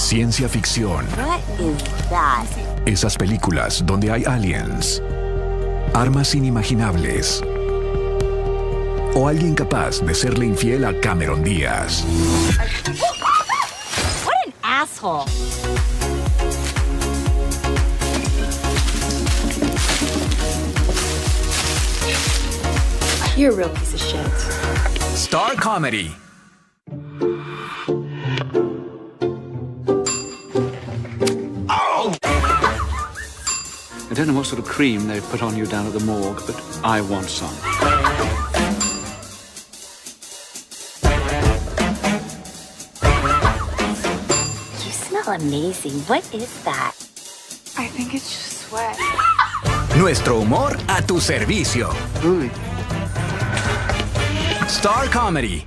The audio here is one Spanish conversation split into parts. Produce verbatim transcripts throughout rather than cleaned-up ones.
Ciencia ficción. What is that? Esas películas donde hay aliens, armas inimaginables o alguien capaz de serle infiel a Cameron Díaz. What an asshole. You're a real piece of shit. Star Comedy. I don't know what sort of cream they put on you down at the morgue, but I want some. You smell amazing. What is that? I think it's just sweat. Nuestro humor a tu servicio. Really? Star Comedy.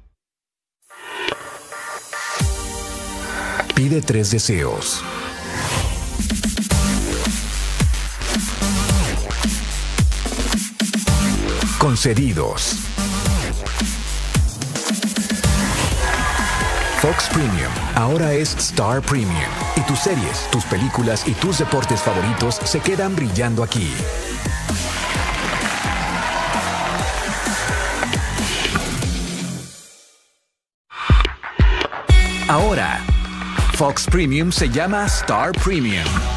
Pide tres deseos. Concedidos. Fox Premium ahora es Star Premium y tus series, tus películas y tus deportes favoritos se quedan brillando aquí. Ahora, Fox Premium se llama Star Premium.